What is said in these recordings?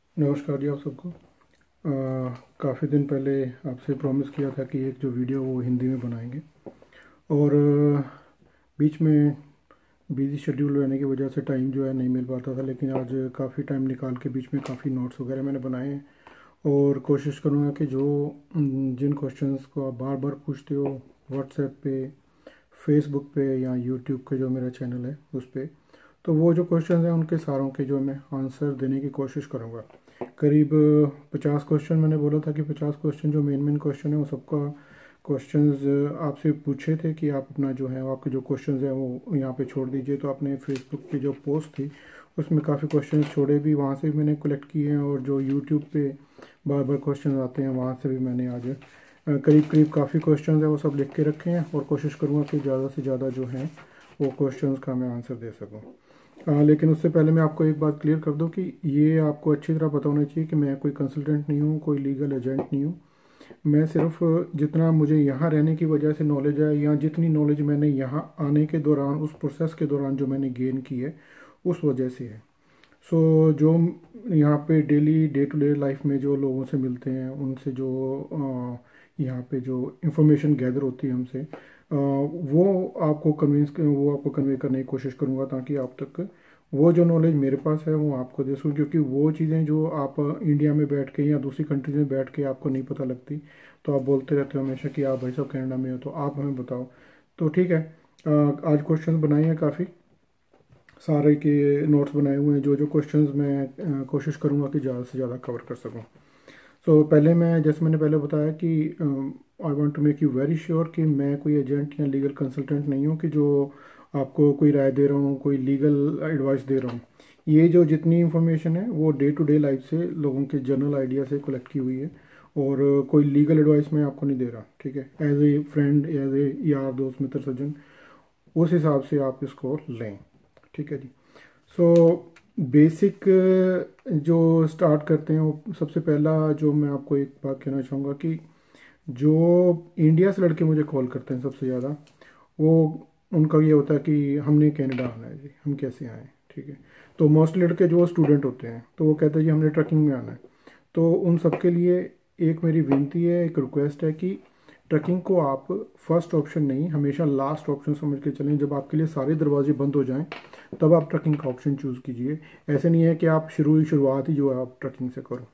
नमस्कार जी आप सबको। काफ़ी दिन पहले आपसे प्रॉमिस किया था कि एक जो वीडियो वो हिंदी में बनाएंगे और बीच में बिज़ी शेड्यूल रहने की वजह से टाइम जो है नहीं मिल पाता था, लेकिन आज काफ़ी टाइम निकाल के बीच में काफ़ी नोट्स वगैरह मैंने बनाए हैं और कोशिश करूँगा कि जो जिन क्वेश्चंस को आप बार बार पूछते हो व्हाट्सएप पे, फेसबुक पे या यूट्यूब के जो मेरा चैनल है उस पे, तो वो जो क्वेश्चंस हैं उनके सारों के जो मैं आंसर देने की कोशिश करूँगा। करीब 50 क्वेश्चन मैंने बोला था कि 50 क्वेश्चन जो मेन मेन क्वेश्चन है वो सबका क्वेश्चंस आपसे पूछे थे कि आप अपना जो है आपके जो क्वेश्चंस हैं वो यहाँ पे छोड़ दीजिए। तो आपने फेसबुक की जो पोस्ट थी उसमें काफ़ी क्वेश्चंस छोड़े भी, वहाँ से भी मैंने कलेक्ट किए हैं, और जो यूट्यूब पे बार बार क्वेश्चन आते हैं वहाँ से भी मैंने आज करीब करीब काफ़ी क्वेश्चन है वो सब लिख के रखे हैं, और कोशिश करूँगा कि ज़्यादा से ज़्यादा जो है वो क्वेश्चंस का मैं आंसर दे सकूँ। लेकिन उससे पहले मैं आपको एक बात क्लियर कर दूं कि ये आपको अच्छी तरह पता होना चाहिए कि मैं कोई कंसल्टेंट नहीं हूँ, कोई लीगल एजेंट नहीं हूँ। मैं सिर्फ जितना मुझे यहाँ रहने की वजह से नॉलेज है या जितनी नॉलेज मैंने यहाँ आने के दौरान उस प्रोसेस के दौरान जो मैंने गेन की है उस वजह से है। जो यहाँ पे daily day to day life में जो लोगों से मिलते हैं उनसे जो यहाँ पे जो इंफॉर्मेशन गैदर होती है हमसे, वो आपको कन्वे करने की कोशिश करूँगा ताकि आप तक वो जो नॉलेज मेरे पास है वो आपको दे सकूँ, क्योंकि वो चीज़ें जो आप इंडिया में बैठ के या दूसरी कंट्रीज में बैठ के आपको नहीं पता लगती, तो आप बोलते रहते हो हमेशा कि आप भाई साहब कनाडा में हो तो आप हमें बताओ। तो ठीक है, आज क्वेश्चंस बनाए हैं काफ़ी सारे के, नोट्स बनाए हुए हैं। जो जो क्वेश्चंस मैं कोशिश करूँगा कि ज़्यादा से ज़्यादा कवर कर सकूँ। पहले मैं, जैसे मैंने पहले बताया कि I want to make you very sure कि मैं कोई एजेंट या लीगल कंसल्टेंट नहीं हूँ कि जो आपको कोई राय दे रहा हूँ, कोई लीगल एडवाइस दे रहा हूँ। ये जो जितनी इन्फॉर्मेशन है वो डे टू डे लाइफ से लोगों के जनरल आइडिया से कलेक्ट की हुई है, और कोई लीगल एडवाइस मैं आपको नहीं दे रहा, ठीक है। As a friend, as a यार दोस्त मित्र सज्जन, उस हिसाब से आप इसको लें, ठीक है जी। बेसिक जो स्टार्ट करते हैं वो सबसे पहला जो मैं आपको एक बात कहना चाहूँगा कि जो इंडिया से लड़के मुझे कॉल करते हैं सबसे ज़्यादा, वो उनका ये होता है कि हमने कनाडा आना है जी, हम कैसे आएँ, ठीक है। तो मोस्ट लड़के जो स्टूडेंट होते हैं तो वो कहते हैं जी हमने ट्रकिंग में आना है। तो उन सबके लिए एक मेरी विनती है, एक रिक्वेस्ट है कि ट्रकिंग को आप फर्स्ट ऑप्शन नहीं, हमेशा लास्ट ऑप्शन समझ के चलें। जब आपके लिए सारे दरवाजे बंद हो जाएं तब आप ट्रकिंग का ऑप्शन चूज़ कीजिए। ऐसे नहीं है कि आप शुरुआत ही जो है आप ट्रकिंग से करो,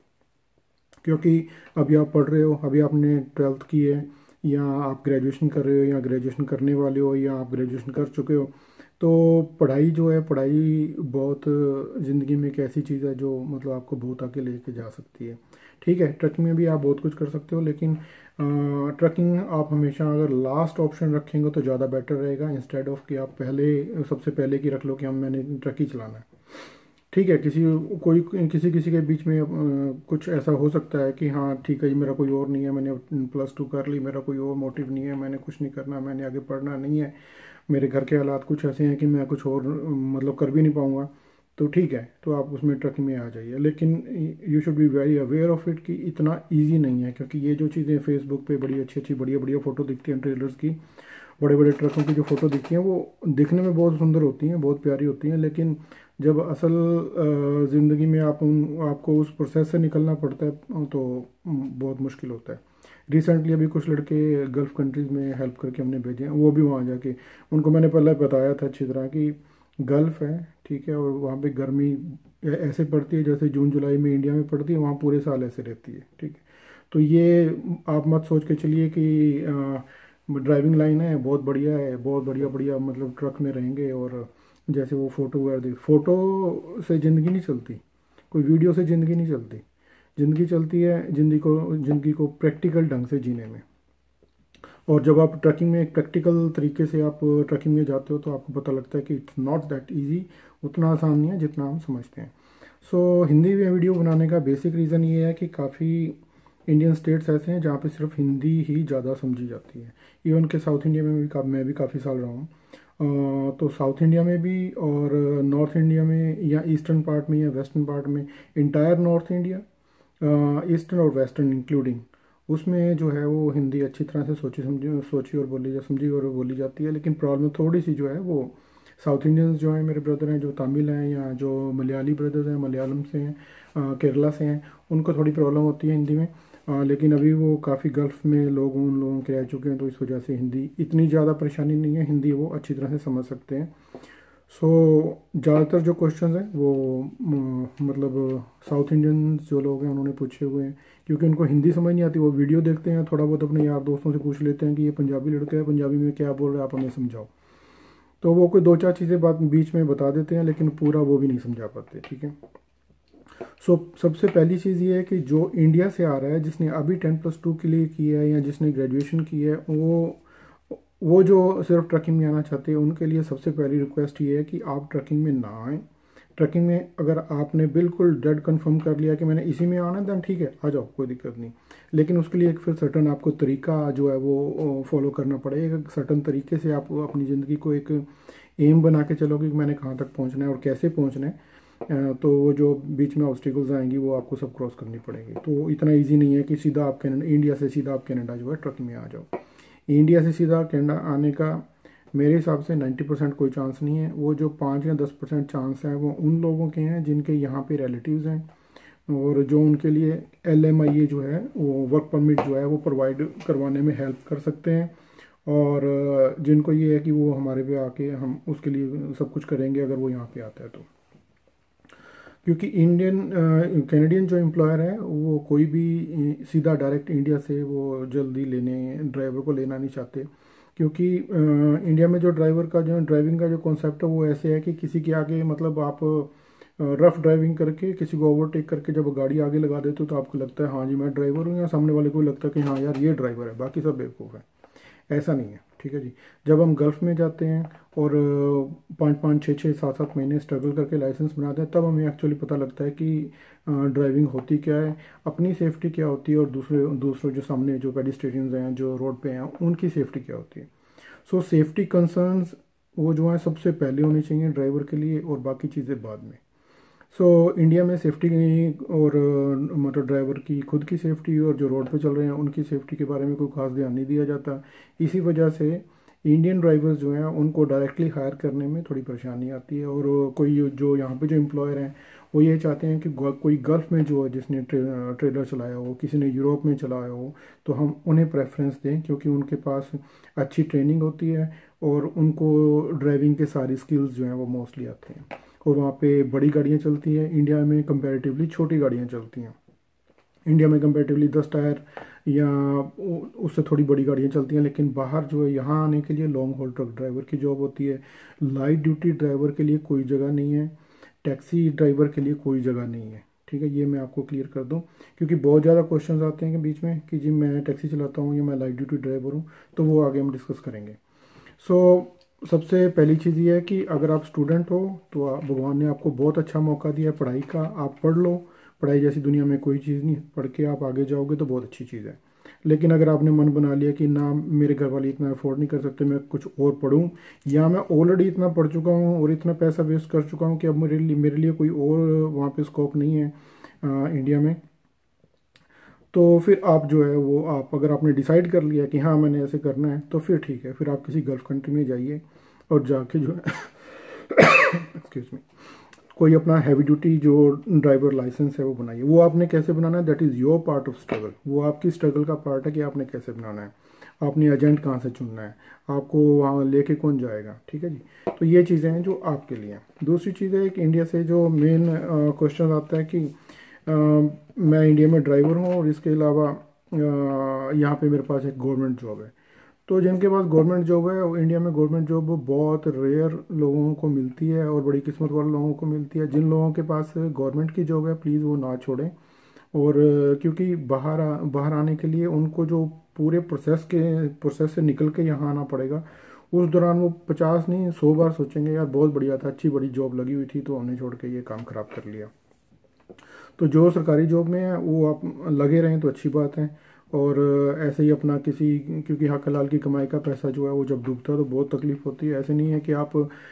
क्योंकि अभी आप पढ़ रहे हो, अभी आपने ट्वेल्थ की है, या आप ग्रेजुएशन कर रहे हो, या ग्रेजुएशन करने वाले हो, या आप ग्रेजुएशन कर चुके हो। तो पढ़ाई जो है, पढ़ाई बहुत ज़िंदगी में एक ऐसी चीज़ है जो मतलब आपको बहुत आगे लेके जा सकती है, ठीक है। ट्रकिंग में भी आप बहुत कुछ कर सकते हो, लेकिन ट्रकिंग आप हमेशा अगर लास्ट ऑप्शन रखेंगे तो ज़्यादा बेटर रहेगा, इंस्टेड ऑफ कि आप पहले सबसे पहले की रख लो कि हम मैंने ट्रक ही चलाना है, ठीक है। किसी किसी के बीच में कुछ ऐसा हो सकता है कि हाँ ठीक है जी, मेरा कोई और नहीं है, मैंने +2 कर ली, मेरा कोई और मोटिव नहीं है, मैंने कुछ नहीं करना, मैंने आगे पढ़ना नहीं है, मेरे घर के हालात कुछ ऐसे हैं कि मैं कुछ और मतलब कर भी नहीं पाऊँगा, तो ठीक है, तो आप उसमें ट्रक में आ जाइए। लेकिन you should be very aware of it कि इतना ईजी नहीं है, क्योंकि ये जो चीज़ें फेसबुक पे बड़ी अच्छी अच्छी बढ़िया बढ़िया फ़ोटो दिखती हैं ट्रेलर्स की, बड़े बड़े ट्रकों की जो फ़ोटो दिखती हैं वो दिखने में बहुत सुंदर होती हैं, बहुत प्यारी होती हैं, लेकिन जब असल ज़िंदगी में आपको उस प्रोसेस से निकलना पड़ता है तो बहुत मुश्किल होता है। रिसेंटली अभी कुछ लड़के गल्फ़ कंट्रीज़ में हेल्प करके हमने भेजे हैं, वो भी वहाँ जाके उनको मैंने पहले बताया था अच्छी तरह कि गल्फ़ है, ठीक है, और वहाँ पे गर्मी ऐसे पड़ती है जैसे जून जुलाई में इंडिया में पड़ती है, वहाँ पूरे साल ऐसे रहती है, ठीक है। तो ये आप मत सोच के चलिए कि ड्राइविंग लाइन है बहुत बढ़िया है, बहुत बढ़िया बढ़िया मतलब ट्रक में रहेंगे और जैसे वो फ़ोटो वगैरह देख, फ़ोटो से ज़िंदगी नहीं चलती, कोई वीडियो से ज़िंदगी नहीं चलती। ज़िंदगी चलती है ज़िंदगी को प्रैक्टिकल ढंग से जीने में। और जब आप ट्रैकिंग में एक प्रैक्टिकल तरीके से आप ट्रैकिंग में जाते हो तो आपको पता लगता है कि इट्स नॉट दैट इजी, उतना आसान नहीं है जितना हम समझते हैं। हिंदी में वीडियो बनाने का बेसिक रीज़न ये है कि काफ़ी इंडियन स्टेट्स ऐसे हैं जहाँ पे सिर्फ हिंदी ही ज़्यादा समझी जाती है। इवन के साउथ इंडिया में भी मैं भी काफ़ी साल रहा हूँ, तो साउथ इंडिया में भी और नॉर्थ इंडिया में या ईस्टर्न पार्ट में या वेस्टर्न पार्ट में, इंटायर नॉर्थ इंडिया, ईस्टर्न और वेस्टर्न इंक्लूडिंग, उसमें जो है वो हिंदी अच्छी तरह से सोची और बोली जाती है। लेकिन प्रॉब्लम थोड़ी सी जो है वो साउथ इंडियंस जो हैं मेरे ब्रदर हैं, जो तमिल हैं, या जो मलयाली ब्रदर्स हैं, मलयालम से हैं, केरला से हैं, उनको थोड़ी प्रॉब्लम होती है हिंदी में। लेकिन अभी वो काफ़ी गल्फ़ में लोग उन लोगों के रह चुके हैं, तो इस वजह से हिंदी इतनी ज़्यादा परेशानी नहीं है, हिंदी वो अच्छी तरह से समझ सकते हैं। सो ज़्यादातर जो क्वेश्चंस हैं वो मतलब साउथ इंडियन जो लोग हैं उन्होंने पूछे हुए हैं, क्योंकि उनको हिंदी समझ नहीं आती। वो वीडियो देखते हैं, थोड़ा बहुत अपने यार दोस्तों से पूछ लेते हैं कि ये पंजाबी लड़का है, पंजाबी में क्या बोल रहे हैं, आप हमें समझाओ। तो वो कोई दो चार चीज़ें बात बीच में बता देते हैं, लेकिन पूरा वो भी नहीं समझा पाते, ठीक है। सो सबसे पहली चीज़ ये है कि जो इंडिया से आ रहा है, जिसने अभी 10+2 के लिए किया है या जिसने ग्रेजुएशन की है, वो जो सिर्फ ट्रकिंग में आना चाहते हैं, उनके लिए सबसे पहली रिक्वेस्ट ये है कि आप ट्रकिंग में ना आएँ। ट्रकिंग में अगर आपने बिल्कुल डेड कंफर्म कर लिया कि मैंने इसी में आना है, देन ठीक है, आ जाओ, कोई दिक्कत नहीं। लेकिन उसके लिए एक फिर सर्टन आपको तरीका जो है वो फॉलो करना पड़ेगा। सर्टन तरीके से आप अपनी ज़िंदगी को एक एम बना के चलोगे कि मैंने कहाँ तक पहुँचना है और कैसे पहुँचना है। तो वो जो बीच में ऑब्स्टिकल्स आएंगी वो आपको सब क्रॉस करनी पड़ेगी। तो इतना इजी नहीं है कि सीधा आप कनाडा, इंडिया से सीधा आप कनाडा जो है ट्रकिंग में आ जाओ। इंडिया से सीधा कनाडा आने का मेरे हिसाब से 90% कोई चांस नहीं है। वो जो 5 या 10% चांस है वो उन लोगों के हैं जिनके यहाँ पे रिलेटिव्स हैं, और जो उनके लिए LMIA जो है वो वर्क परमिट जो है वो प्रोवाइड करवाने में हेल्प कर सकते हैं। और जिनको ये है कि वो हमारे पे आके हम उसके लिए सब कुछ करेंगे अगर वो यहाँ पे आता है तो। क्योंकि इंडियन कैनेडियन जो एम्प्लॉयर है वो कोई भी सीधा डायरेक्ट इंडिया से वो जल्दी लेने ड्राइवर को लेना नहीं चाहते। क्योंकि इंडिया में जो ड्राइवर का जो ड्राइविंग का जो कॉन्सेप्ट है वो ऐसे है कि किसी के आगे मतलब आप रफ ड्राइविंग करके किसी को ओवरटेक करके जब गाड़ी आगे लगा देते हो तो आपको लगता है हाँ जी मैं ड्राइवर हूँ, या सामने वाले को लगता है कि हाँ यार ये ड्राइवर है, बाकी सब बेवकूफ़ है। ऐसा नहीं है, ठीक है जी। जब हम गल्फ़ में जाते हैं और 5-5, 6-6, 7-7 महीने स्ट्रगल करके लाइसेंस बनाते हैं, तब हमें एक्चुअली पता लगता है कि ड्राइविंग होती क्या है, अपनी सेफ्टी क्या होती है, और दूसरे जो सामने जो पेडिस्ट्रियंस हैं जो रोड पे हैं उनकी सेफ्टी क्या होती है। सो सेफ्टी कंसर्न्स वो जो है सबसे पहले होनी चाहिए ड्राइवर के लिए, और बाकी चीज़ें बाद में। इंडिया में सेफ्टी और मतलब ड्राइवर की खुद की सेफ्टी और जो रोड पे चल रहे हैं उनकी सेफ्टी के बारे में कोई खास ध्यान नहीं दिया जाता। इसी वजह से इंडियन ड्राइवर्स जो हैं उनको डायरेक्टली हायर करने में थोड़ी परेशानी आती है। और कोई जो यहाँ पे जो एम्प्लॉयर हैं वो ये चाहते हैं कि कोई गल्फ़ में जो है जिसने ट्रेलर चलाया हो, किसी ने यूरोप में चलाया हो, तो हम उन्हें प्रेफरेंस दें, क्योंकि उनके पास अच्छी ट्रेनिंग होती है और उनको ड्राइविंग के सारी स्किल्स जो हैं वो मोस्टली आते हैं। और वहाँ पे बड़ी गाड़ियाँ चलती हैं, इंडिया में कंपैरेटिवली छोटी गाड़ियाँ चलती हैं। इंडिया में कंपैरेटिवली 10 टायर या उससे थोड़ी बड़ी गाड़ियाँ चलती हैं। लेकिन बाहर जो है यहाँ आने के लिए लॉन्ग हॉल ट्रक ड्राइवर की जॉब होती है, लाइट ड्यूटी ड्राइवर के लिए कोई जगह नहीं है, टैक्सी ड्राइवर के लिए कोई जगह नहीं है, ठीक है। ये मैं आपको क्लियर कर दूं, क्योंकि बहुत ज़्यादा क्वेश्चंस आते हैं कि बीच में कि जी मैं टैक्सी चलाता हूँ या मैं लाइट ड्यूटी ड्राइवर हूँ, तो वो आगे हम डिस्कस करेंगे। सबसे पहली चीज़ ये है कि अगर आप स्टूडेंट हो तो भगवान ने आपको बहुत अच्छा मौका दिया है पढ़ाई का, आप पढ़ लो। पढ़ाई जैसी दुनिया में कोई चीज़ नहीं, पढ़ के आप आगे जाओगे तो बहुत अच्छी चीज़ है। लेकिन अगर आपने मन बना लिया कि ना मेरे घर वाले इतना अफोर्ड नहीं कर सकते, मैं कुछ और पढ़ूं, या मैं ऑलरेडी इतना पढ़ चुका हूं और इतना पैसा वेस्ट कर चुका हूं कि अब मेरे लिए कोई और वहाँ पे स्कोप नहीं है इंडिया में, तो फिर आप जो है वो आप अगर आपने डिसाइड कर लिया कि हाँ मैंने ऐसे करना है, तो फिर ठीक है, फिर आप किसी गल्फ कंट्री में जाइए और जाके जो है एक्सक्यूज मी, कोई अपना हैवी ड्यूटी जो ड्राइवर लाइसेंस है वो बनाइए। वो आपने कैसे बनाना है, that is your part of struggle. वो आपकी स्ट्रगल का पार्ट है कि आपने कैसे बनाना है, आपने एजेंट कहाँ से चुनना है, आपको वहाँ लेके कौन जाएगा, ठीक है जी। तो ये चीज़ें हैं जो आपके लिए हैं। दूसरी चीज़ है कि इंडिया से जो मेन क्वेश्चन आता है कि मैं इंडिया में ड्राइवर हूँ और इसके अलावा यहाँ पे मेरे पास एक गवर्नमेंट जॉब है। तो जिनके पास गवर्नमेंट जॉब है, इंडिया में गवर्नमेंट जॉब बहुत रेयर लोगों को मिलती है और बड़ी किस्मत वाले लोगों को मिलती है। जिन लोगों के पास गवर्नमेंट की जॉब है प्लीज़ वो ना छोड़ें। और क्योंकि बाहर आने के लिए उनको जो पूरे प्रोसेस से निकल के यहाँ आना पड़ेगा, उस दौरान वो 50 नहीं 100 बार सोचेंगे यार बहुत बढ़िया था, अच्छी बड़ी जॉब लगी हुई थी, तो हमने छोड़ के ये काम ख़राब कर लिया। तो जो सरकारी जॉब में है वो आप लगे रहें तो अच्छी बात है। और ऐसे ही अपना किसी, क्योंकि हक हलाल की कमाई का पैसा जो है वो जब डूबता है तो बहुत तकलीफ होती है। ऐसे नहीं है कि आप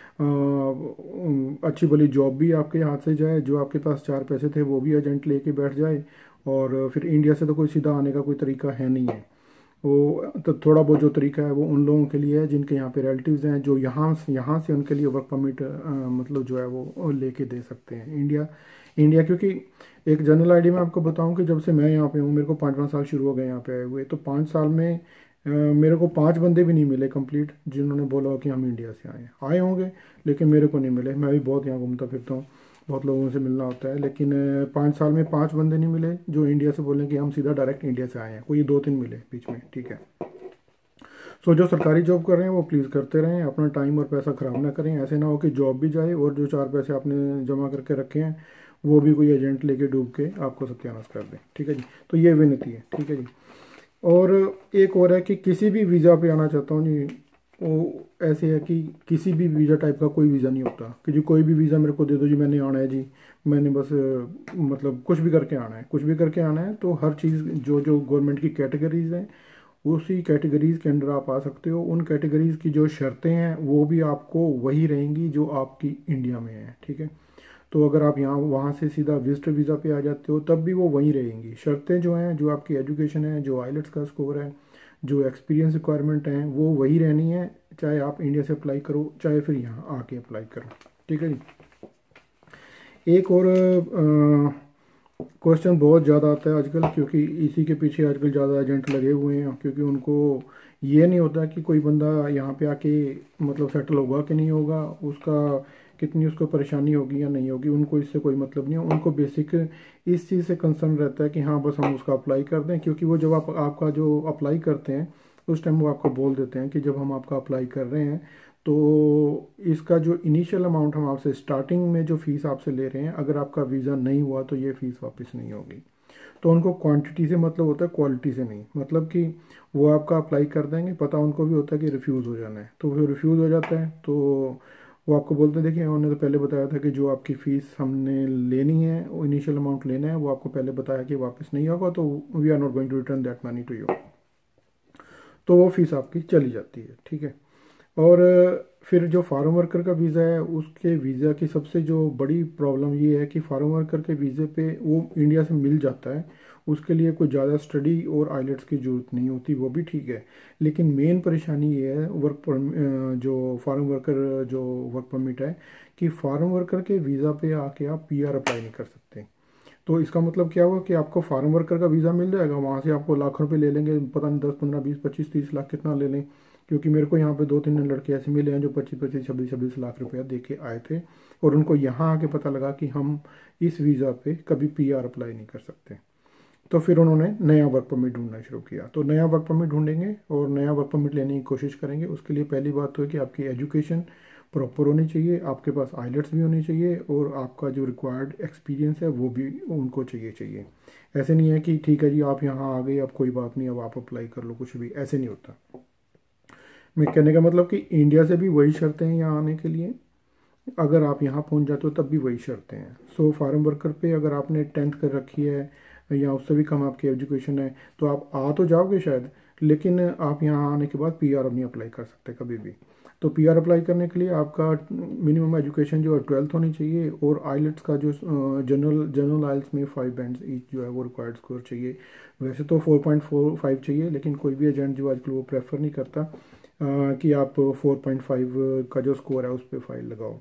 अच्छी भली जॉब भी आपके हाथ से जाए, जो आपके पास 4 पैसे थे वो भी एजेंट लेके बैठ जाए, और फिर इंडिया से तो कोई सीधा आने का कोई तरीका है नहीं है। वो तो थोड़ा बहुत जो तरीका है वो उन लोगों के लिए है जिनके यहाँ पे रिलेटिव्स हैं, जो यहाँ से उनके लिए वर्क परमिट मतलब जो है वो लेके दे सकते हैं। इंडिया इंडिया क्योंकि एक जनरल आईडी में आपको बताऊं कि जब से मैं यहाँ पे हूँ, मेरे को 5वां साल शुरू हो गया यहाँ पे आए हुए, तो 5 साल में मेरे को 5 बंदे भी नहीं मिले कंप्लीट जिन्होंने बोला हो कि हम इंडिया से आए होंगे, लेकिन मेरे को नहीं मिले। मैं भी बहुत यहाँ घूमता फिरता हूँ, बहुत लोगों से मिलना होता है, लेकिन 5 साल में 5 बंदे नहीं मिले जो इंडिया से बोलें कि हम सीधा डायरेक्ट इंडिया से आए हैं। कोई 2-3 मिले बीच में, ठीक है। सो जो सरकारी जॉब कर रहे हैं वो प्लीज़ करते रहें, अपना टाइम और पैसा ख़राब ना करें। ऐसे ना हो कि जॉब भी जाए और जो 4 पैसे आपने जमा करके रखे हैं वो भी कोई एजेंट लेके डूब के आपको सत्यानाश कर दें, ठीक है जी। तो ये विनती है, ठीक है जी। और एक और है कि किसी भी वीज़ा पे आना चाहता हूँ जी, वो ऐसे है कि किसी भी वीज़ा टाइप का कोई वीज़ा नहीं होता कि जी कोई भी वीज़ा मेरे को दे दो जी, मैंने आना है जी, मैंने बस मतलब कुछ भी करके आना है, कुछ भी करके आना है। तो हर चीज़ जो जो गवर्नमेंट की कैटेगरीज हैं उसी कैटेगरीज के अंडर आप आ सकते हो। उन कैटेगरीज की जो शर्तें हैं वो भी आपको वही रहेंगी जो आपकी इंडिया में है, ठीक है। तो अगर आप यहाँ वहाँ से सीधा विजिटर वीज़ा पे आ जाते हो तब भी वो वहीं रहेंगी। शर्तें जो हैं, जो आपकी एजुकेशन है, जो आइलेट्स का स्कोर है, जो एक्सपीरियंस रिक्वायरमेंट है, वो वही रहनी है, चाहे आप इंडिया से अप्लाई करो चाहे फिर यहाँ आके अप्लाई करो, ठीक है जी। एक और क्वेश्चन बहुत ज़्यादा आता है आजकल, क्योंकि इसी के पीछे आजकल ज़्यादा एजेंट लगे हुए हैं, क्योंकि उनको ये नहीं होता कि कोई बंदा यहाँ पे आके मतलब सेटल होगा कि नहीं होगा, उसका कितनी उसको परेशानी होगी या नहीं होगी, उनको इससे कोई मतलब नहीं है। उनको बेसिक इस चीज़ से कंसर्न रहता है कि हाँ बस हम उसका अप्लाई कर दें, क्योंकि वो जब आपका जो अप्लाई करते हैं उस टाइम वो आपको बोल देते हैं कि जब हम आपका अप्लाई कर रहे हैं तो इसका जो इनिशियल अमाउंट हम आपसे स्टार्टिंग में जो फ़ीस आपसे ले रहे हैं, अगर आपका वीज़ा नहीं हुआ तो ये फ़ीस वापस नहीं होगी। तो उनको क्वांटिटी से मतलब होता है, क्वालिटी से नहीं। मतलब कि वो आपका अप्लाई कर देंगे, पता उनको भी होता है कि रिफ्यूज़ हो जाना है, तो फिर रिफ्यूज़ हो जाता है तो वो आपको बोलते हैं देखिए उन्होंने तो पहले बताया था कि जो आपकी फ़ीस हमने लेनी है, वो इनिशियल अमाउंट लेना है, वो आपको पहले बताया कि वापस नहीं होगा, तो we are not going to return that money to you. तो वो फ़ीस आपकी चली जाती है, ठीक है। और फिर जो फार्म वर्कर का वीज़ा है, उसके वीज़ा की सबसे जो बड़ी प्रॉब्लम ये है कि फार्म वर्कर के वीज़े पे वो इंडिया से मिल जाता है, उसके लिए कोई ज़्यादा स्टडी और आइलेट्स की ज़रूरत नहीं होती, वो भी ठीक है। लेकिन मेन परेशानी ये है जो फार्म वर्कर जो वर्क परमिट है, कि फार्म वर्कर के वीज़ा पे आके आप पीआर अप्लाई नहीं कर सकते। तो इसका मतलब क्या हुआ कि आपको फार्म वर्कर का वीज़ा मिल जाएगा, वहाँ से आपको लाखों रुपए ले लेंगे, पता नहीं 10, 15, 20, 25, 30 लाख कितना ले लें। क्योंकि मेरे को यहाँ पे 2-3 लड़के ऐसे मिले हैं जो 25-25, 26-26 लाख रुपया दे के आए थे, और उनको यहाँ आके पता लगा कि हम इस वीज़ा पे कभी पीआर अप्लाई नहीं कर सकते। तो फिर उन्होंने नया वर्क परमिट ढूंढना शुरू किया। तो नया वर्क परमिट ढूंढेंगे और नया वर्क परमिट लेने की कोशिश करेंगे। उसके लिए पहली बात तो है कि आपकी एजुकेशन प्रॉपर होनी चाहिए, आपके पास आइलेट्स भी होनी चाहिए, और आपका जो रिक्वायर्ड एक्सपीरियंस है वो भी उनको चाहिए। ऐसे नहीं है कि ठीक है जी आप यहाँ आ गए अब कोई बात नहीं, अब आप अप्लाई कर लो, कुछ भी ऐसे नहीं होता। मैं कहने का मतलब कि इंडिया से भी वही शर्तें हैं यहाँ आने के लिए, अगर आप यहाँ पहुँच जाते हो तब भी वही शर्तें हैं। सो फार्म वर्कर पे अगर आपने 10th कर रखी है या उससे भी कम आपकी एजुकेशन है तो आप आ तो जाओगे शायद, लेकिन आप यहाँ आने के बाद पीआर नहीं अप्लाई कर सकते कभी भी। तो पीआर अप्लाई करने के लिए आपका मिनिमम एजुकेशन जो है 12th होनी चाहिए, और आइलेट्स का जो जनरल आइल्स में 5 बैंड्स ईच जो है वो रिक्वायर्ड स्कोर चाहिए। वैसे तो 4.45 चाहिए, लेकिन कोई भी एजेंट जो आजकल वो प्रेफर नहीं करता कि आप 4.5 का जो स्कोर है उस पर फाइल लगाओ।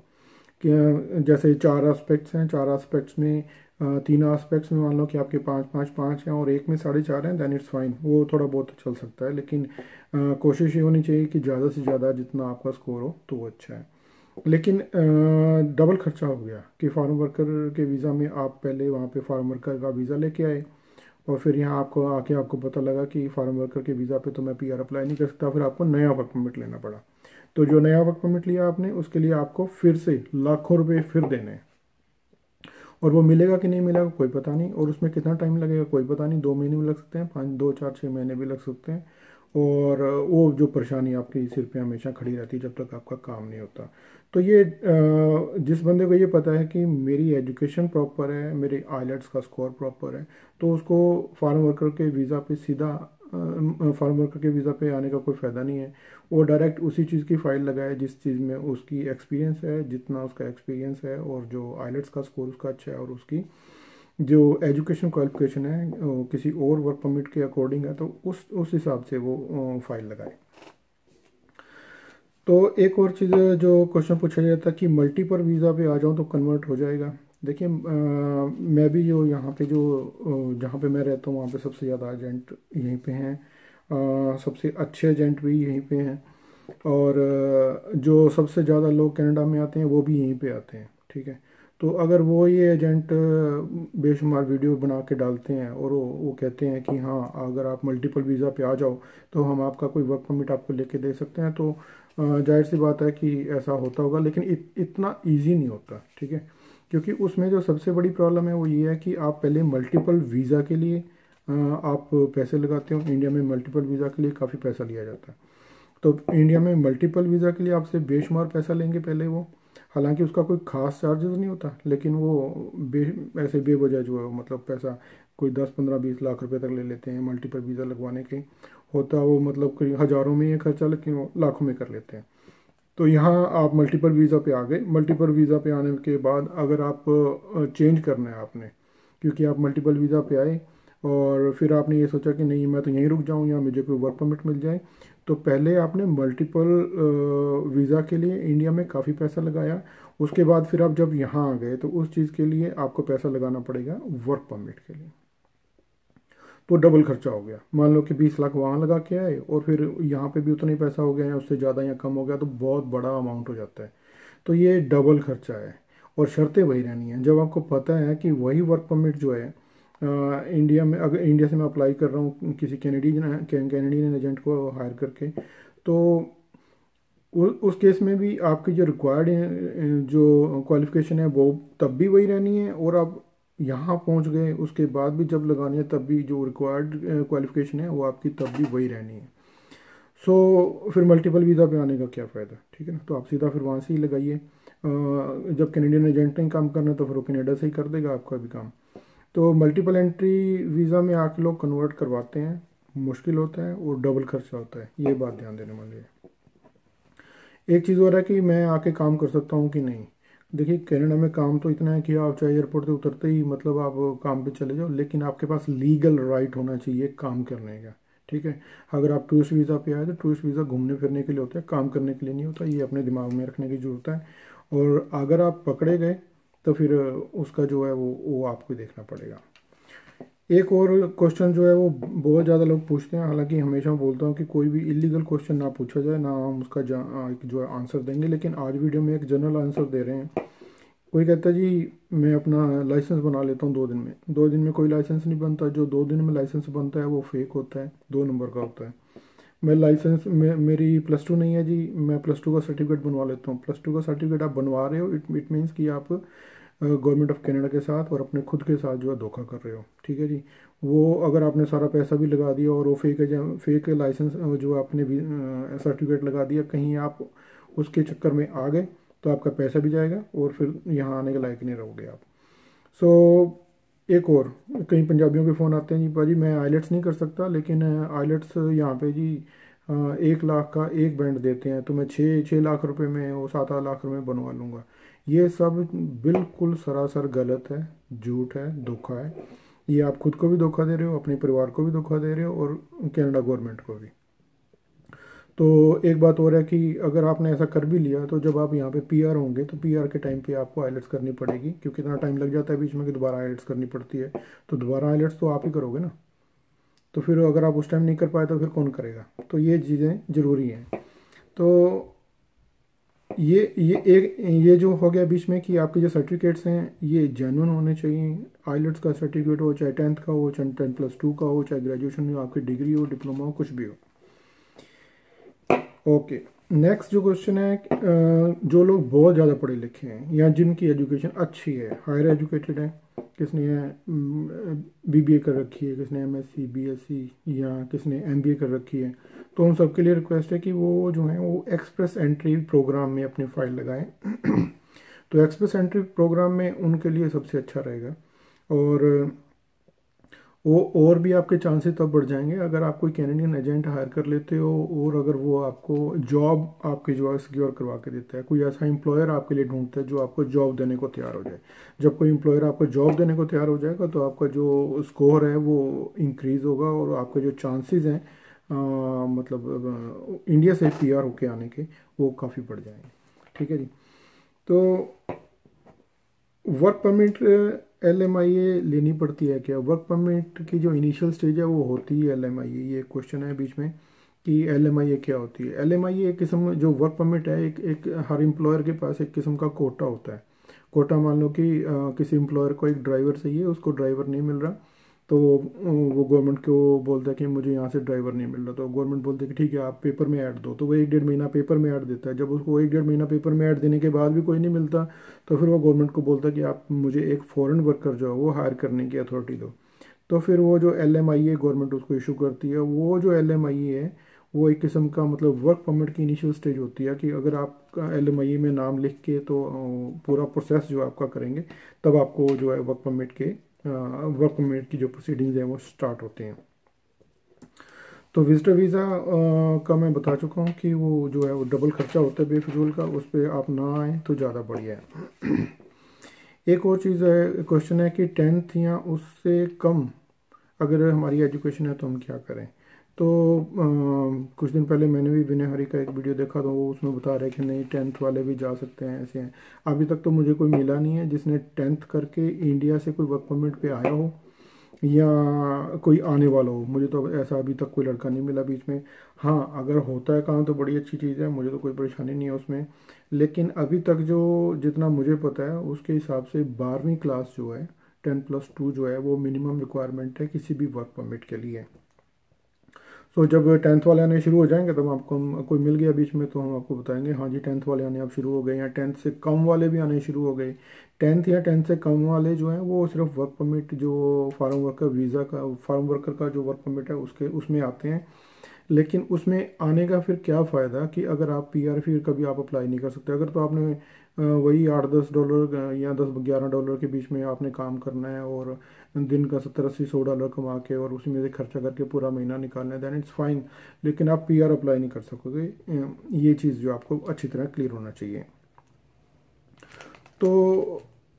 जैसे 4 एस्पेक्ट्स हैं, 4 एस्पेक्ट्स में 3 एस्पेक्ट्स में मान लो कि आपके 5 5 5 हैं और एक में 4.5 हैं, देन इट्स फाइन, वो थोड़ा बहुत चल सकता है। लेकिन कोशिश ये होनी चाहिए कि ज़्यादा से ज़्यादा जितना आपका स्कोर हो तो वो अच्छा है। लेकिन डबल खर्चा हो गया कि फार्म वर्कर के वीज़ा में आप पहले वहाँ पे फार्म वर्कर का वीज़ा लेके आए, और फिर यहाँ आपको आके आपको पता लगा कि फार्म वर्कर के वीज़ा पे तो मैं पीआर अप्लाई नहीं कर सकता, फिर आपको नया वर्क परमिट लेना पड़ा। तो जो नया वर्क परमिट लिया आपने उसके लिए आपको फिर से लाखों रुपए फिर देने हैं, और वो मिलेगा कि नहीं मिलेगा कोई पता नहीं, और उसमें कितना टाइम लगेगा कोई पता नहीं, 2 महीने भी लग सकते हैं, 5, 2, 4, 6 महीने भी लग सकते हैं। और वो जो परेशानी आपके सिर पे हमेशा खड़ी रहती है जब तक आपका काम नहीं होता। तो ये जिस बंदे को ये पता है कि मेरी एजुकेशन प्रॉपर है, मेरे आइलेट्स का स्कोर प्रॉपर है, तो उसको फार्म वर्कर के वीज़ा पे सीधा फार्म वर्कर के वीज़ा पे आने का कोई फ़ायदा नहीं है। वो डायरेक्ट उसी चीज़ की फ़ाइल लगाए जिस चीज़ में उसकी एक्सपीरियंस है, जितना उसका एक्सपीरियंस है, और जो आइलेट्स का स्कोर उसका अच्छा है, और उसकी जो एजुकेशन क्वालिफिकेशन है वो किसी और वर्क परमिट के अकॉर्डिंग है, तो उस हिसाब से वो फाइल लगाए। तो एक और चीज़ जो क्वेश्चन पूछा जाता है कि मल्टीपल वीज़ा पे आ जाऊँ तो कन्वर्ट हो जाएगा। देखिए मैं भी जो यहाँ पे जो जहाँ पे मैं रहता हूँ वहाँ पे सबसे ज़्यादा एजेंट यहीं पे हैं, सबसे अच्छे एजेंट भी यहीं पे हैं, और जो सबसे ज़्यादा लोग कनाडा में आते हैं वो भी यहीं पे आते हैं, ठीक है। तो अगर वो ये एजेंट बेशुमार वीडियो बना के डालते हैं और वो कहते हैं कि हाँ अगर आप मल्टीपल वीज़ा पे आ जाओ तो हम आपका कोई वर्क परमिट आपको लेके दे सकते हैं, तो जाहिर सी बात है कि ऐसा होता होगा, लेकिन इतना इजी नहीं होता, ठीक है। क्योंकि उसमें जो सबसे बड़ी प्रॉब्लम है वो ये है कि आप पहले मल्टीपल वीज़ा के लिए आप पैसे लगाते हो। इंडिया में मल्टीपल वीज़ा के लिए काफ़ी पैसा लिया जाता है, तो इंडिया में मल्टीपल वीज़ा के लिए आपसे बेशुमार पैसा लेंगे पहले वो। हालांकि उसका कोई ख़ास चार्जेस नहीं होता, लेकिन वो ऐसे बेवजह जो है मतलब पैसा कोई 10 15 20 लाख रुपए तक ले लेते हैं मल्टीपल वीज़ा लगवाने के। होता वो मतलब कोई हज़ारों में ये खर्चा, लेकिन वो लाखों में कर लेते हैं। तो यहाँ आप मल्टीपल वीज़ा पे आ गए। मल्टीपल वीज़ा पे आने के बाद अगर आप चेंज करना है आपने, क्योंकि आप मल्टीपल वीज़ा पे आए और फिर आपने ये सोचा कि नहीं मैं तो यहीं रुक जाऊँ या मुझे कोई वर्क परमिट मिल जाए, तो पहले आपने मल्टीपल वीज़ा के लिए इंडिया में काफ़ी पैसा लगाया। उसके बाद फिर आप जब यहाँ आ गए तो उस चीज़ के लिए आपको पैसा लगाना पड़ेगा वर्क परमिट के लिए, तो डबल खर्चा हो गया। मान लो कि 20 लाख वहाँ लगा के आए और फिर यहाँ पे भी उतना ही पैसा हो गया या उससे ज़्यादा या कम हो गया, तो बहुत बड़ा अमाउंट हो जाता है। तो ये डबल खर्चा है और शर्तें वही रहनी हैं। जब आपको पता है कि वही वर्क परमिट जो है इंडिया में, अगर इंडिया से मैं अप्लाई कर रहा हूँ किसी कैनेडियन एजेंट को हायर करके, तो उस केस में भी आपकी जो रिक्वायर्ड जो क्वालिफ़िकेशन है वो तब भी वही रहनी है, और आप यहाँ पहुँच गए उसके बाद भी जब लगानी है तब भी जो रिक्वायर्ड क्वालिफ़िकेशन है वो आपकी तब भी वही रहनी है। सो फिर मल्टीपल वीज़ा पे आने का क्या फ़ायदा, ठीक है ना। तो आप सीधा फिर वहाँ से ही लगाइए। जब कैनेडियन एजेंट ने काम करना है तो फिर वो कनाडा से ही कर देगा आपका भी काम। तो मल्टीपल एंट्री वीज़ा में आके लोग कन्वर्ट करवाते हैं, मुश्किल होता है और डबल खर्चा होता है, ये बात ध्यान देने वाली है। एक चीज़ और है कि मैं आके काम कर सकता हूँ कि नहीं। देखिए कनाडा में काम तो इतना है कि आप चाहे एयरपोर्ट से उतरते ही मतलब आप काम पे चले जाओ, लेकिन आपके पास लीगल राइट होना चाहिए काम करने का, ठीक है। अगर आप टूरिस्ट वीज़ा पे आए तो टूरिस्ट वीज़ा घूमने फिरने के लिए होता है, काम करने के लिए नहीं होता, ये अपने दिमाग में रखने की ज़रूरत है। और अगर आप पकड़े गए तो फिर उसका जो है वो आपको देखना पड़ेगा। एक और क्वेश्चन जो है वो बहुत ज़्यादा लोग पूछते हैं, हालांकि हमेशा मैं बोलता हूँ कि कोई भी इलीगल क्वेश्चन ना पूछा जाए, ना हम उसका जो है आंसर देंगे, लेकिन आज वीडियो में एक जनरल आंसर दे रहे हैं। कोई कहता है जी मैं अपना लाइसेंस बना लेता हूँ 2 दिन में। 2 दिन में कोई लाइसेंस नहीं बनता। जो 2 दिन में लाइसेंस बनता है वो फेक होता है, 2 नंबर का होता है। मैं लाइसेंस मेरी +2 नहीं है जी, मैं +2 का सर्टिफिकेट बनवा लेता हूँ। +2 का सर्टिफिकेट आप बनवा रहे हो, इट मीन्स कि आप गवर्नमेंट ऑफ कनाडा के साथ और अपने खुद के साथ जो है धोखा कर रहे हो, ठीक है जी। वो अगर आपने सारा पैसा भी लगा दिया और वो फेक लाइसेंस जो आपने सर्टिफिकेट लगा दिया, कहीं आप उसके चक्कर में आ गए तो आपका पैसा भी जाएगा और फिर यहाँ आने के लायक नहीं रहोगे आप। सो एक और कई पंजाबियों के फ़ोन आते हैं जी भाजी मैं आइलेट्स नहीं कर सकता, लेकिन आइलेट्स यहाँ पे जी 1 लाख का एक बैंड देते हैं, तो मैं 6 लाख रुपए में वो 7 8 लाख रुपए में बनवा लूँगा। ये सब बिल्कुल सरासर गलत है, झूठ है, धोखा है। ये आप खुद को भी धोखा दे रहे हो, अपने परिवार को भी धोखा दे रहे हो और कनाडा गवर्नमेंट को भी। तो एक बात और है कि अगर आपने ऐसा कर भी लिया तो जब आप यहाँ पे पीआर होंगे तो पीआर के टाइम पे आपको आइलेट्स करनी पड़ेगी, क्योंकि इतना टाइम लग जाता है बीच में कि दोबारा आइलेट्स करनी पड़ती है। तो दोबारा आइलेट्स तो आप ही करोगे ना, तो फिर अगर आप उस टाइम नहीं कर पाए तो फिर कौन करेगा। तो ये चीज़ें ज़रूरी हैं। तो ये जो हो गया बीच में कि आपके जो सर्टिफिकेट्स हैं ये जेन्युइन होने चाहिए। आइलेट्स का सर्टिफिकेट हो, चाहे 10th का हो, चाहे 10+2 का हो, चाहे ग्रेजुएशन में आपकी डिग्री हो, डिप्लोमा हो, कुछ भी हो। ओके, नेक्स्ट जो क्वेश्चन है जो लोग बहुत ज़्यादा पढ़े लिखे हैं या जिनकी एजुकेशन अच्छी है, हायर एजुकेटेड है, किसने बीबीए कर रखी है, किसने एमएससी बीएससी या किसने एमबीए कर रखी है, तो उन सबके लिए रिक्वेस्ट है कि वो जो है वो एक्सप्रेस एंट्री प्रोग्राम में अपनी फाइल लगाएं। तो एक्सप्रेस एंट्री प्रोग्राम में उनके लिए सबसे अच्छा रहेगा। और वो और भी आपके चांसेस तब बढ़ जाएंगे अगर आप कोई कैनेडियन एजेंट हायर कर लेते हो और अगर वो आपको जॉब आपकी जो है सिक्योर करवा के देता है, कोई ऐसा एम्प्लॉयर आपके लिए ढूंढता है जो आपको जॉब देने को तैयार हो जाए। जब कोई एम्प्लॉयर आपको जॉब देने को तैयार हो जाएगा तो आपका जो स्कोर है वो इंक्रीज़ होगा और आपके जो चांसेस हैं मतलब इंडिया से पीआर होके आने के, वो काफ़ी बढ़ जाएंगे। ठीक है जी। तो वर्क परमिट LMIA लेनी पड़ती है क्या? वर्क परमिट की जो इनिशियल स्टेज है वो होती है LMIA। ये क्वेश्चन है बीच में कि LMIA क्या होती है। LMIA एक किस्म जो वर्क परमिट है, एक हर एम्प्लॉयर के पास एक किस्म का कोटा होता है। कोटा मान लो कि किसी एम्प्लॉयर को एक ड्राइवर चाहिए, उसको ड्राइवर नहीं मिल रहा, तो वो गवर्नमेंट को बोलता है कि मुझे यहाँ से ड्राइवर नहीं मिल रहा, तो गवर्नमेंट बोलती है कि ठीक है आप पेपर में ऐड दो, तो वो 1-1.5 महीना पेपर में ऐड देता है। जब उसको 1-1.5 महीना पेपर में ऐड देने के बाद भी कोई नहीं मिलता, तो फिर वो गवर्नमेंट को बोलता है कि आप मुझे एक फॉरेन वर्कर जो है वो हायर करने की अथॉरिटी दो। तो फिर वो जो LMIA गवर्नमेंट उसको इशू करती है, वो जो LMIA है वो एक किस्म का मतलब वर्क परमिट की इनिशियल स्टेज होती है कि अगर आप LMIA में नाम लिख के तो पूरा प्रोसेस जो आपका करेंगे, तब आपको जो है वर्क परमिट की जो प्रोसीडिंग्स हैं वो स्टार्ट होते हैं। तो विजिटर वीज़ा का मैं बता चुका हूँ कि वो जो है वो डबल खर्चा होता है बेफिजूल का, उस पर आप ना आए तो ज़्यादा बढ़िया है। एक और चीज़ है, क्वेश्चन है कि 10th या उससे कम अगर हमारी एजुकेशन है तो हम क्या करें। तो कुछ दिन पहले मैंने भी विनय हरी का एक वीडियो देखा, तो वो उसमें बता रहे कि नहीं 10th वाले भी जा सकते हैं, ऐसे हैं। अभी तक तो मुझे कोई मिला नहीं है जिसने 10th करके इंडिया से कोई वर्क परमिट पे आया हो या कोई आने वाला हो। मुझे तो ऐसा अभी तक कोई लड़का नहीं मिला बीच में। हाँ, अगर होता है काम तो बड़ी अच्छी चीज़ है, मुझे तो कोई परेशानी नहीं है उसमें। लेकिन अभी तक जो जितना मुझे पता है उसके हिसाब से 12वीं क्लास जो है 10+2 जो है वो मिनिमम रिक्वायरमेंट है किसी भी वर्क परमिट के लिए। सो जब 10th वाले आने शुरू हो जाएंगे तब आपको कोई मिल गया बीच में तो हम आपको बताएंगे हाँ जी 10th वाले आने अब शुरू हो गए, या 10th से कम वाले भी आने शुरू हो गए। 10th या 10th से कम वाले जो हैं वो सिर्फ वर्क परमिट जो फार्म वर्कर वीज़ा का फार्म वर्कर का जो वर्क परमिट है उसके उसमें आते हैं। लेकिन उसमें आने का फिर क्या फ़ायदा कि अगर आप PR फिर कभी आप अप्लाई नहीं कर सकते। अगर तो आपने वही $8-10 या $10-11 के बीच में आपने काम करना है और दिन का 70-80-100 कमा के और उसी में से खर्चा करके पूरा महीना निकालना है, दैन इट्स फाइन। लेकिन आप PR अप्लाई नहीं कर सकोगे। ये चीज़ जो आपको अच्छी तरह क्लियर होना चाहिए। तो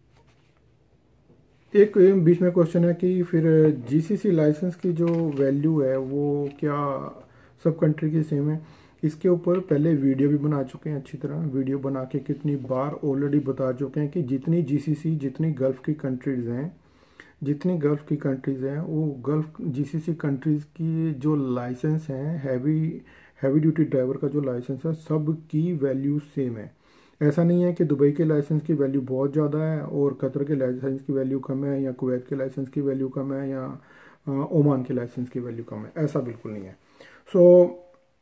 एक बीच में क्वेश्चन है कि फिर GCC लाइसेंस की जो वैल्यू है वो क्या सब कंट्री की सेम है? इसके ऊपर पहले वीडियो भी बना चुके हैं, अच्छी तरह वीडियो बना के कितनी बार ऑलरेडी बता चुके हैं कि जितनी GCC जितनी गल्फ़ की कंट्रीज़ हैं, जितनी गल्फ़ की कंट्रीज़ हैं वो गल्फ़ GCC कंट्रीज़ की जो लाइसेंस हैं हैवी ड्यूटी ड्राइवर का जो लाइसेंस है सब की वैल्यू सेम है। ऐसा नहीं है कि दुबई के लाइसेंस की वैल्यू बहुत ज़्यादा है और कतर के लाइसेंस की वैल्यू कम है, या कुवैत के लाइसेंस की वैल्यू कम है, या ओमान के लाइसेंस की वैल्यू कम है। ऐसा बिल्कुल नहीं है। सो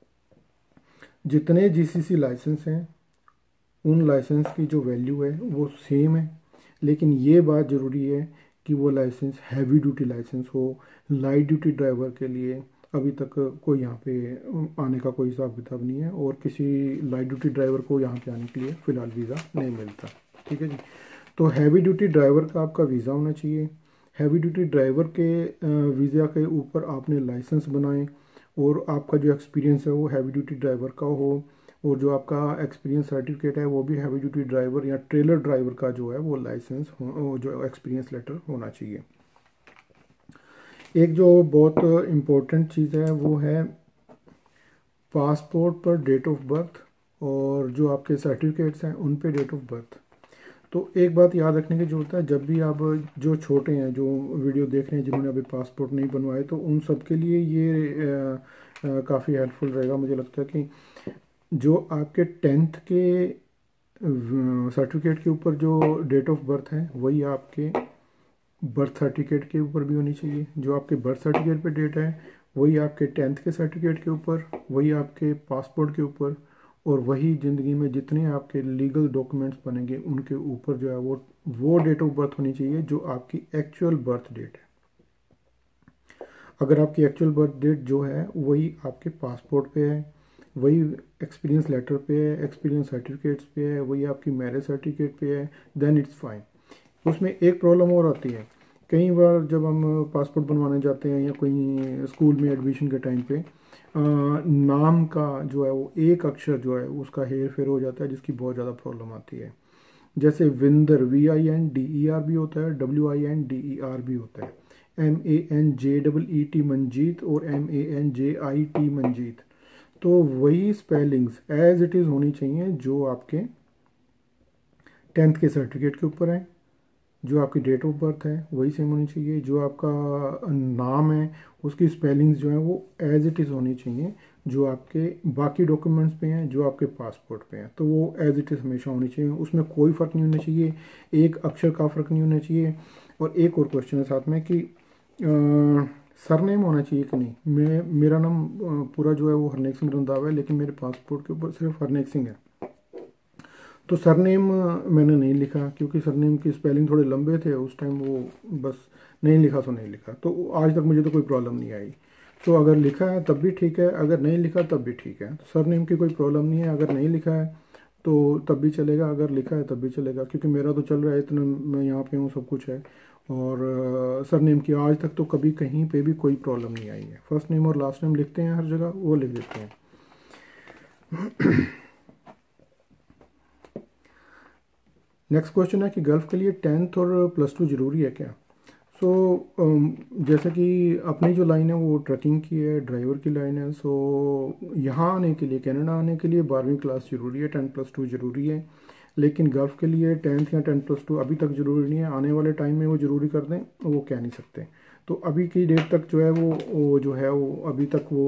जितने GCC लाइसेंस हैं उन लाइसेंस की जो वैल्यू है वो सेम है। लेकिन ये बात ज़रूरी है कि वो लाइसेंस हैवी ड्यूटी लाइसेंस हो। लाइट ड्यूटी ड्राइवर के लिए अभी तक कोई यहाँ पे आने का कोई हिसाब किताब नहीं है और किसी लाइट ड्यूटी ड्राइवर को यहाँ पे आने के लिए फ़िलहाल वीज़ा नहीं मिलता। ठीक है जी। तो हैवी ड्यूटी ड्राइवर का आपका वीज़ा होना चाहिए। हैवी ड्यूटी ड्राइवर के वीज़ा के ऊपर आपने लाइसेंस बनाएं और आपका जो एक्सपीरियंस है वो हैवी ड्यूटी ड्राइवर का हो, और जो आपका एक्सपीरियंस सर्टिफिकेट है वो भी हैवी ड्यूटी ड्राइवर या ट्रेलर ड्राइवर का जो है वो लाइसेंस जो एक्सपीरियंस लेटर होना चाहिए। एक जो बहुत इम्पोर्टेंट चीज़ है वो है पासपोर्ट पर डेट ऑफ बर्थ और जो आपके सर्टिफिकेट्स हैं उन पे डेट ऑफ बर्थ। तो एक बात याद रखने की ज़रूरत है, जब भी आप जो छोटे हैं जो वीडियो देख रहे हैं जिन्होंने अभी पासपोर्ट नहीं बनवाए, तो उन सब के लिए ये काफ़ी हेल्पफुल रहेगा। मुझे लगता है कि जो आपके 10th के सर्टिफिकेट के ऊपर जो डेट ऑफ बर्थ है वही आपके बर्थ सर्टिफिकेट के ऊपर भी होनी चाहिए। जो आपके बर्थ सर्टिफिकेट पे डेट है वही आपके 10th के सर्टिफिकेट के ऊपर, वही आपके पासपोर्ट के ऊपर, और वही ज़िंदगी में जितने आपके लीगल डॉक्यूमेंट्स बनेंगे उनके ऊपर जो है वो डेट ऑफ बर्थ होनी चाहिए जो आपकी एक्चुअल बर्थ डेट है। अगर आपकी एक्चुअल बर्थ डेट जो है वही आपके पासपोर्ट पे है, वही एक्सपीरियंस लेटर पे है, एक्सपीरियंस सर्टिफिकेट्स पे है, वही आपकी मैरिज सर्टिफिकेट पे है, देन इट्स फाइन। उसमें एक प्रॉब्लम और आती है कई बार जब हम पासपोर्ट बनवाने जाते हैं या कोई स्कूल में एडमिशन के टाइम पे नाम का जो है वो एक अक्षर जो है उसका हेर फेर हो जाता है, जिसकी बहुत ज़्यादा प्रॉब्लम आती है। जैसे विंदर VINDER भी होता है, WINDER भी होता है, MANJEET मंजीत और MANJIT मंजीत। तो वही स्पेलिंग्स एज इट इज़ होनी चाहिए जो आपके 10th के सर्टिफिकेट के ऊपर है, जो आपकी डेट ऑफ बर्थ है वही सेम होनी चाहिए, जो आपका नाम है उसकी स्पेलिंग्स जो है वो एज इट इज़ होनी चाहिए जो आपके बाकी डॉक्यूमेंट्स पे हैं, जो आपके पासपोर्ट पे हैं, तो वो एज इट इज़ हमेशा होनी चाहिए, उसमें कोई फ़र्क नहीं होना चाहिए, एक अक्षर का फ़र्क नहीं होना चाहिए। और एक और क्वेश्चन है साथ में कि सरनेम होना चाहिए कि नहीं। मेरा नाम पूरा जो है वो हरनेक सिंह रंधावा है, लेकिन मेरे पासपोर्ट के ऊपर सिर्फ हरनेक सिंह है। तो सरनेम मैंने नहीं लिखा क्योंकि सरनेम की स्पेलिंग थोड़े लंबे थे उस टाइम, वो बस नहीं लिखा तो नहीं लिखा, तो आज तक मुझे तो कोई प्रॉब्लम नहीं आई। तो अगर लिखा है तब भी ठीक है, अगर नहीं लिखा तब भी ठीक है, तो सरनेम की कोई प्रॉब्लम नहीं है। अगर नहीं लिखा है तो तब भी चलेगा, अगर लिखा है तब भी चलेगा, क्योंकि मेरा तो चल रहा है इतना, मैं यहाँ पे हूँ, सब कुछ है। और सरनेम की आज तक तो कभी कहीं पे भी कोई प्रॉब्लम नहीं आई है। फर्स्ट नेम और लास्ट नेम लिखते हैं हर जगह, वो लिख देते हैं। नेक्स्ट क्वेश्चन है कि गल्फ़ के लिए 10th और +2 ज़रूरी है क्या। सो जैसे कि अपनी जो लाइन है वो ट्रकिंग की है, ड्राइवर की लाइन है। सो यहाँ आने के लिए, कनाडा आने के लिए 12वीं क्लास ज़रूरी है, 10+2 ज़रूरी है। लेकिन गल्फ़ के लिए 10th या 10+2 अभी तक ज़रूरी नहीं है, आने वाले टाइम में वो ज़रूरी कर दें वो कह नहीं सकते। तो अभी की डेट तक जो है वो जो है वो अभी तक वो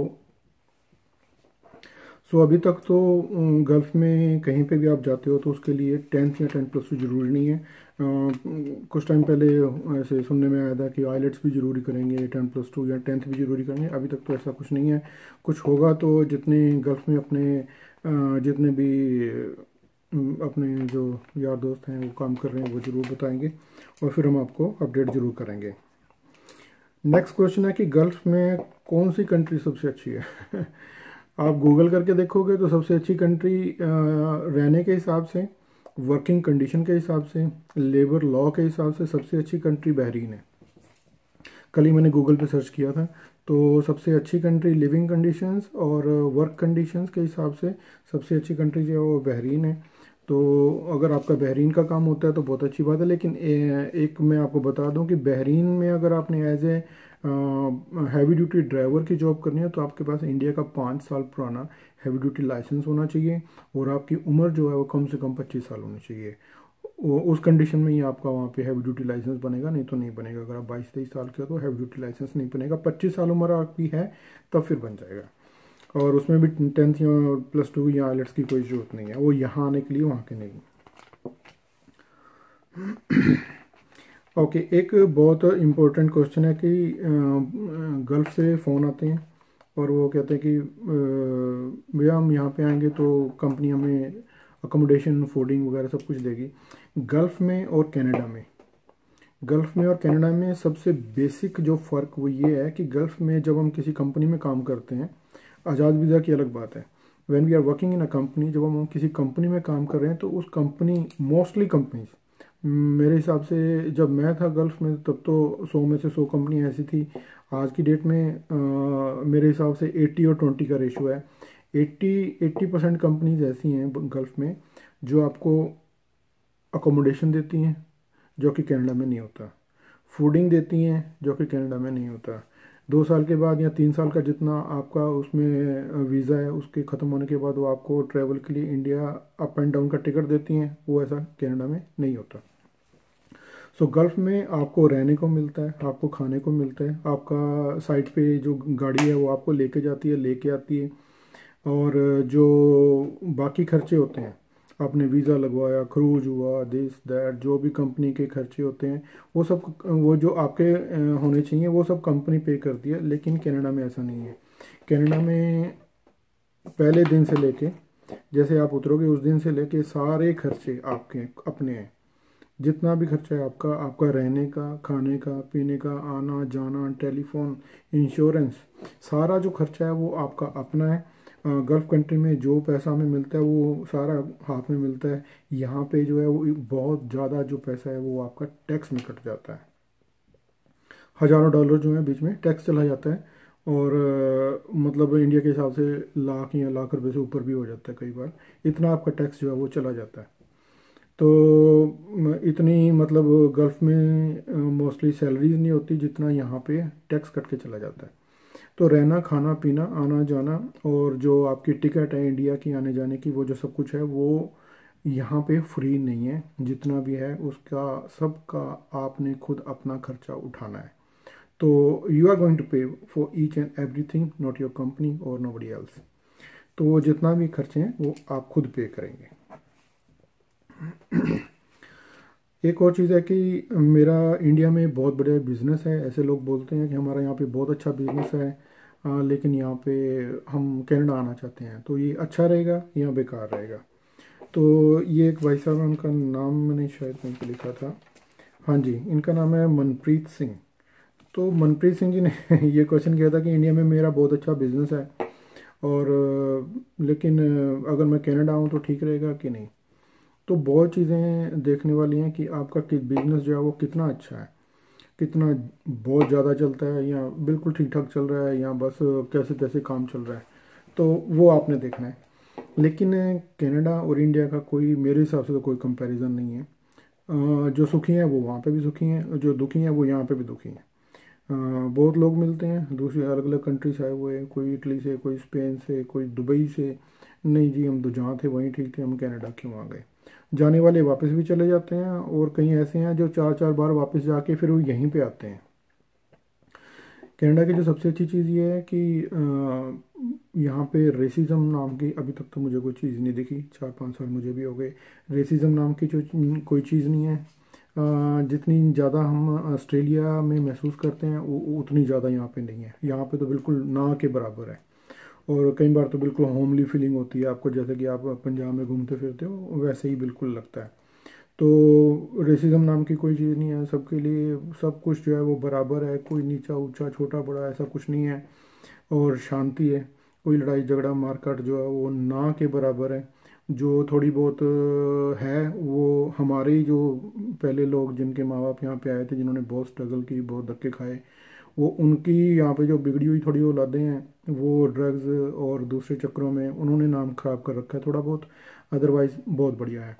अभी तक तो गल्फ़ में कहीं पे भी आप जाते हो तो उसके लिए 10th या 10+2 ज़रूरी नहीं है। कुछ टाइम पहले ऐसे सुनने में आया था कि आइलेट्स भी ज़रूरी करेंगे, 10+2 या 10th भी ज़रूरी करेंगे। अभी तक तो ऐसा कुछ नहीं है। कुछ होगा तो जितने गल्फ़ में अपने जितने भी अपने जो यार दोस्त हैं वो काम कर रहे हैं वो ज़रूर बताएंगे, और फिर हम आपको अपडेट ज़रूर करेंगे। नेक्स्ट क्वेश्चन है कि गल्फ़ में कौन सी कंट्री सबसे अच्छी है। आप गूगल करके देखोगे तो सबसे अच्छी कंट्री रहने के हिसाब से, वर्किंग कंडीशन के हिसाब से, लेबर लॉ के हिसाब से सबसे अच्छी कंट्री बहरीन है। कल ही मैंने गूगल पे सर्च किया था, तो सबसे अच्छी कंट्री लिविंग कंडीशंस और वर्क कंडीशंस के हिसाब से सबसे अच्छी कंट्री जो है वो बहरीन है। तो अगर आपका बहरीन का काम होता है तो बहुत अच्छी बात है, लेकिन एक मैं आपको बता दूं कि बहरीन में अगर आपने as a heavy duty driver की जॉब करनी है तो आपके पास इंडिया का 5 साल पुराना हैवी ड्यूटी लाइसेंस होना चाहिए, और आपकी उम्र जो है वो कम से कम 25 साल होनी चाहिए। उस कंडीशन में ही आपका वहाँ पे हैवी ड्यूटी लाइसेंस बनेगा, नहीं तो नहीं बनेगा। अगर आप 22-23 साल के हो तो हैवी ड्यूटी लाइसेंस नहीं बनेगा। 25 साल उम्र आपकी है तब फिर बन जाएगा, और उसमें भी 10th या +2 या आइलेट्स की कोई ज़रूरत नहीं है, वो यहाँ आने के लिए, वहाँ के नहीं। ओके, एक बहुत इम्पोर्टेंट क्वेश्चन है कि गल्फ़ से फ़ोन आते हैं और वो कहते हैं कि भैया हम यहाँ पे आएंगे तो कंपनी हमें अकोमोडेशन, फूडिंग वगैरह सब कुछ देगी। गल्फ़ में और कनाडा में, गल्फ़ में और कनाडा में सबसे बेसिक जो फ़र्क वो ये है कि गल्फ़ में जब हम किसी कंपनी में काम करते हैं, आज़ाद वीज़ा की अलग बात है। When we are working in a company, जब हम किसी कंपनी में काम कर रहे हैं तो उस कंपनी, मोस्टली कंपनीज, मेरे हिसाब से जब मैं था गल्फ़ में तब तो 100 में से 100 कंपनी ऐसी थी। आज की डेट में मेरे हिसाब से 80 और 20 का रेशो है। 80% कंपनीज ऐसी हैं गल्फ़ में जो आपको अकोमोडेशन देती हैं, जो कि कनाडा में नहीं होता। फूडिंग देती हैं, जो कि कनाडा में नहीं होता। 2 साल के बाद या 3 साल का जितना आपका उसमें वीज़ा है उसके ख़त्म होने के बाद वो आपको ट्रैवल के लिए इंडिया अप एंड डाउन का टिकट देती हैं, वो ऐसा कनाडा में नहीं होता। सो गल्फ़ में आपको रहने को मिलता है, आपको खाने को मिलता है, आपका साइट पे जो गाड़ी है वो आपको लेके जाती है, लेके आती है, और जो बाकी खर्चे होते हैं, आपने वीज़ा लगवाया, क्रूज हुआ, दिस दैट, जो भी कंपनी के खर्चे होते हैं वो सब, वो जो आपके होने चाहिए वो सब कंपनी पे करती है। लेकिन कनाडा में ऐसा नहीं है। कनाडा में पहले दिन से लेके, जैसे आप उतरोगे उस दिन से लेके सारे खर्चे आपके अपने हैं। जितना भी खर्चा है आपका, आपका रहने का, खाने का, पीने का, आना जाना, टेलीफोन, इंश्योरेंस, सारा जो खर्चा है वो आपका अपना है। गल्फ़ कंट्री में जो पैसा हमें मिलता है वो सारा हाथ में मिलता है। यहाँ पे जो है वो बहुत ज़्यादा जो पैसा है वो आपका टैक्स में कट जाता है। हज़ारों डॉलर जो है बीच में टैक्स चला जाता है। और मतलब इंडिया के हिसाब से लाख या लाख रुपए से ऊपर भी हो जाता है कई बार, इतना आपका टैक्स जो है वो चला जाता है। तो इतनी मतलब गल्फ़ में मोस्टली सैलरीज नहीं होती जितना यहाँ पे टैक्स कट के चला जाता है। तो रहना खाना पीना आना जाना और जो आपकी टिकट है इंडिया की आने जाने की, वो जो सब कुछ है वो यहाँ पे फ्री नहीं है। जितना भी है उसका सबका आपने खुद अपना खर्चा उठाना है। तो you are going to pay for each and everything, not your company और नोबडी एल्स। तो वो जितना भी खर्चे हैं वो आप खुद पे करेंगे। एक और चीज़ है कि मेरा इंडिया में बहुत बड़ा बिजनेस है। ऐसे लोग बोलते हैं कि हमारा यहाँ पे बहुत अच्छा बिजनेस है, लेकिन यहाँ पे हम कनाडा आना चाहते हैं, तो ये अच्छा रहेगा या बेकार रहेगा। तो ये एक भाई साहब हैं, उनका नाम मैंने शायद कहीं पे लिखा था। हाँ जी, इनका नाम है मनप्रीत सिंह। तो मनप्रीत सिंह जी ने ये क्वेश्चन किया था कि इंडिया में मेरा बहुत अच्छा बिजनेस है और लेकिन अगर मैं कनाडा आऊँ तो ठीक रहेगा कि नहीं। तो बहुत चीज़ें देखने वाली हैं कि आपका बिजनेस जो है वो कितना अच्छा है, कितना बहुत ज़्यादा चलता है या बिल्कुल ठीक ठाक चल रहा है या बस कैसे कैसे काम चल रहा है, तो वो आपने देखना है। लेकिन कनाडा और इंडिया का कोई मेरे हिसाब से तो कोई कंपैरिजन नहीं है। जो सुखी हैं वो वहाँ पे भी सुखी हैं, जो दुखी हैं वो यहाँ पे भी दुखी हैं। बहुत लोग मिलते हैं दूसरी अलग अलग कंट्री से आए हुए, कोई इटली से, कोई स्पेन से, कोई दुबई से। नहीं जी, हम तो जहाँ थे वहीं ठीक थे, हम कनाडा क्यों आ गए। जाने वाले वापस भी चले जाते हैं और कई ऐसे हैं जो चार चार बार वापस जाके फिर वो यहीं पे आते हैं। कनाडा की जो सबसे अच्छी चीज़ ये है कि यहाँ पे रेसिज्म नाम की अभी तक तो मुझे कोई चीज़ नहीं दिखी। 4-5 साल मुझे भी हो गए। रेसिज्म नाम की जो कोई चीज़ नहीं है। जितनी ज़्यादा हम ऑस्ट्रेलिया में महसूस करते हैं उतनी ज़्यादा यहाँ पे नहीं है। यहाँ पे तो बिल्कुल ना के बराबर है। और कई बार तो बिल्कुल होमली फीलिंग होती है आपको, जैसे कि आप पंजाब में घूमते फिरते हो वैसे ही बिल्कुल लगता है। तो रेसिज्म नाम की कोई चीज़ नहीं है, सबके लिए सब कुछ जो है वो बराबर है, कोई नीचा ऊंचा छोटा बड़ा ऐसा कुछ नहीं है। और शांति है, कोई लड़ाई झगड़ा मारकाट जो है वो ना के बराबर है। जो थोड़ी बहुत है वो हमारे ही जो पहले लोग जिनके माँ बाप यहाँ पे आए थे, जिन्होंने बहुत स्ट्रगल की, बहुत धक्के खाए, वो उनकी यहाँ पे जो बिगड़ी हुई थोड़ी औलादें हैं वो ड्रग्स और दूसरे चक्करों में उन्होंने नाम ख़राब कर रखा है थोड़ा बहुत। अदरवाइज़ बहुत बढ़िया है,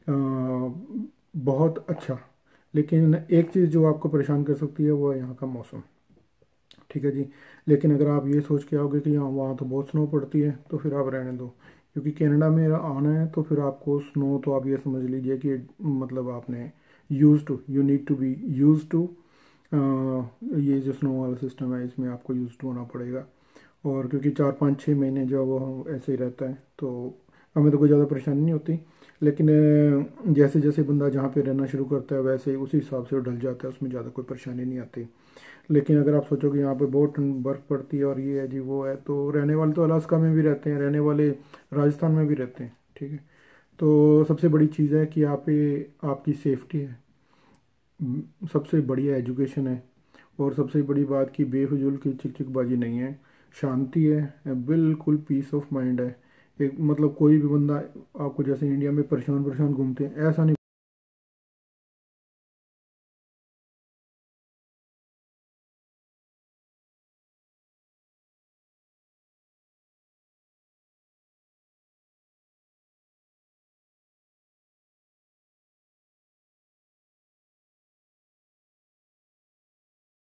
बहुत अच्छा। लेकिन एक चीज़ जो आपको परेशान कर सकती है वो है यहाँ का मौसम। ठीक है जी। लेकिन अगर आप ये सोच के आओगे कि यहाँ वहाँ तो बहुत स्नो पड़ती है तो फिर आप रहने दो, क्योंकि कनाडा में आना है तो फिर आपको स्नो तो आप ये समझ लीजिए कि मतलब आपने use to, you need to be use to. ये जो स्नो वाला सिस्टम है इसमें आपको यूज़ टू होना पड़ेगा। और क्योंकि 4-5-6 महीने जो वो ऐसे ही रहता है तो हमें तो कोई ज़्यादा परेशानी नहीं होती। लेकिन जैसे जैसे बंदा जहाँ पे रहना शुरू करता है वैसे ही उसी हिसाब से वो ढल जाता है, उसमें ज़्यादा कोई परेशानी नहीं आती। लेकिन अगर आप सोचो कि यहाँ पे बहुत बर्फ़ पड़ती है और ये है जी वो है, तो रहने वाले तो अलास्का में भी रहते हैं, रहने वाले राजस्थान में भी रहते हैं। ठीक है। तो सबसे बड़ी चीज़ है कि आप पे आपकी सेफ्टी है, सबसे बढ़िया एजुकेशन है, और सबसे बड़ी बात कि बेफजूल की चिक चिकबाजी नहीं है, शांति है, बिल्कुल पीस ऑफ माइंड है। एक मतलब कोई भी बंदा आपको जैसे इंडिया में परेशान परेशान घूमते हैं ऐसा नहीं